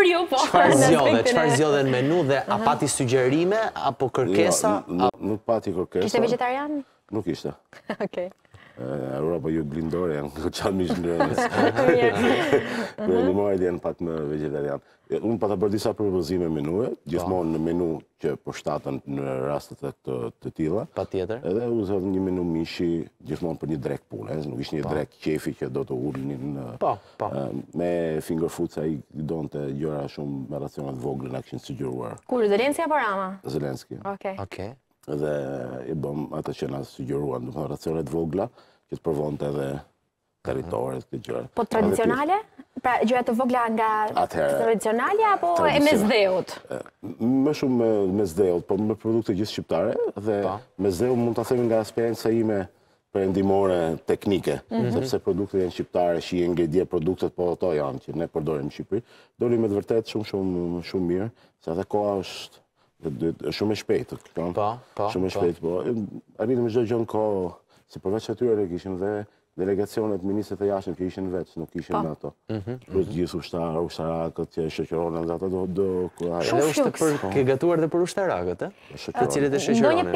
për ju, po. Çfarë zgjodhe në menu dhe a pati sugjerime apo kërkesa? Nuk pati kërkesa. Ishte vegetarian? Nuk ishte. Okej. Europa ju blindore janë qanë mishë nërënës. Në një marrë janë pak më vegetarian. Unë pata bërë disa propozime menue, gjithmonë në menu që përshtatën në rastet të tilla. Pa tjetër. Edhe uzon një menu mishi gjithmonë për një drek pune, nuk ishte një drek qefi që do të ulnin me finger food, sa i donte gjëra shumë me racionet vogla na kishin sugjeruar. Kur, Zelenski apo Rama? Zelenski. Okej. Dhe i bëm atë që na sugjeruan, do të thonë racionet vogla, që të provonte edhe territoret këtë gjëra. Po tradicionale? Pra gjëra të vogla nga tradicionale apo e mesdheut? Më shumë me mesdheut, po me produkte gjithë shqiptare dhe mesdheut mund ta themi nga eksperjenca ime perëndimore teknike, sepse produktet janë shqiptare, shije ngredje produktet, po ato janë që ne përdorim në Shqipëri. Doli me të vërtet shumë mirë, se edhe koha është shumë e shpejtë. Shumë e shpejtë, po. Arritëm çdo gjë në kohë, si përveç atyre kishin dhe delegacionet ministrat e jashtëm që ishin veç, nuk ishin në ato. Plus gjithë ushtarakët që shoqëronen dhe ato do... Edhe ke gatuar dhe për ushtarakët, të cilët e shoqëronin.